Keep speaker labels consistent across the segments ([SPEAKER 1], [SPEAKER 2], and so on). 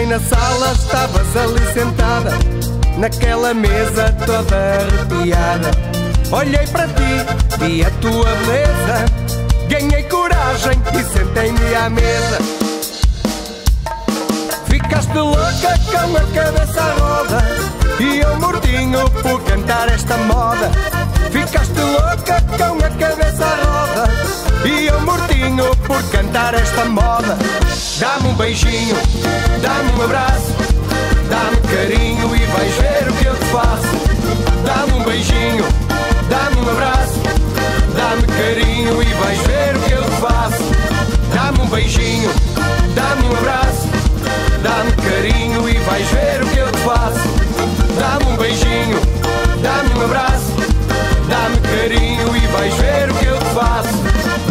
[SPEAKER 1] na sala estavas ali sentada, naquela mesa toda arrepiada. Olhei para ti, vi a tua beleza, ganhei coragem e sentei-me à mesa. Ficaste louca com a cabeça à roda e eu mortinho por cantar esta moda. Ficaste louca com a cabeça à roda e eu mortinho por cantar esta moda. Dá-me um beijinho, dá-me um abraço, dá-me carinho e vais ver o que eu te faço. Dá-me um beijinho, dá-me um abraço, dá-me carinho e vais ver o que eu te faço. Dá-me um beijinho, dá-me um abraço, dá-me carinho e vais ver o que eu te faço. Dá-me um beijinho, dá-me um abraço, dá-me carinho e vais ver o que eu te faço.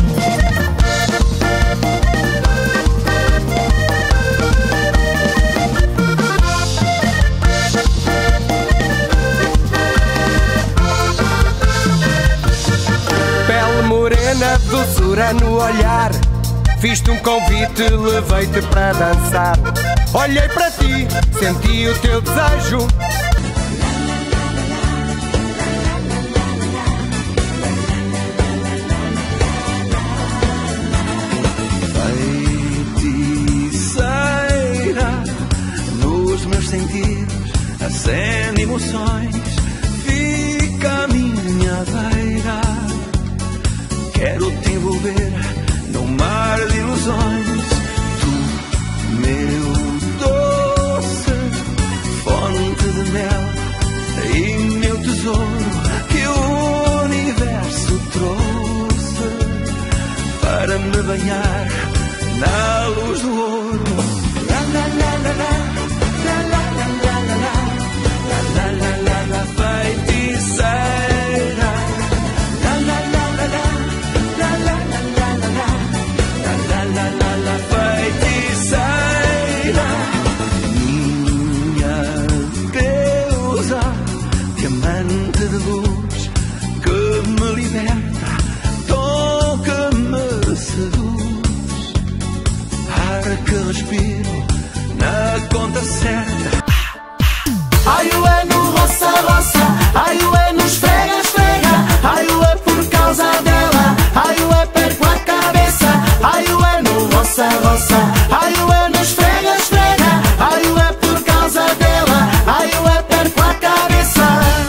[SPEAKER 1] Pele morena, doçura no olhar, fiz-te um convite, levei-te para dançar. Olhei para ti, senti o teu desejo.
[SPEAKER 2] Feiticeira, nos meus sentidos acende emoções, fica à minha beira. Quero te envolver num mar de ilusões. Tu, meu doce, fonte de mel e meu tesouro que o universo trouxe para me banhar na luz do ouro. La la la la la, la la la la la la, la la la la la, feiticeira. La la la la la, la la la la la la, la la la la la, feiticeira. Minha deusa, diamante de luz que me liberta, tom que me seduz, ar que respiro na conta certa.
[SPEAKER 3] Ai, ué, no roça, roça, ai, ué, no esfrega, esfrega, ai, ué, por causa dela, ai, ué, perco a cabeça, ai, ué, no roça, roça, ai, ué, no esfrega, esfrega, ai, ué, por causa dela, ai, ué, perco a cabeça.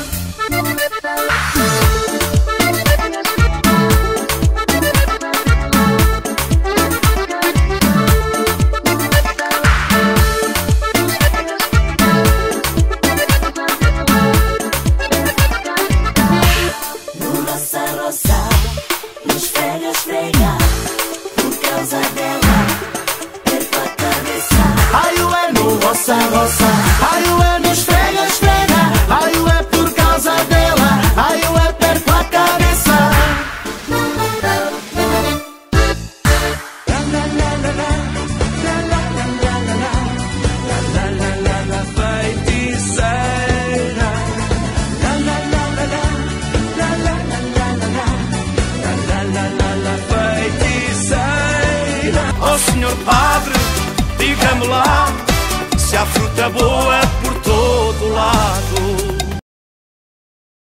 [SPEAKER 3] Roça, roça, ai, ué, no esfrega, esfrega, ai, ué, por causa dela, ai, ué, perco a cabeça. La la la la la, la la la la la la, la la la la, feiticeira. La la la la la, la la la la la, la la la la, feiticeira.
[SPEAKER 2] Ó senhor padre, diga-me lá se há fruta boa por todo lado.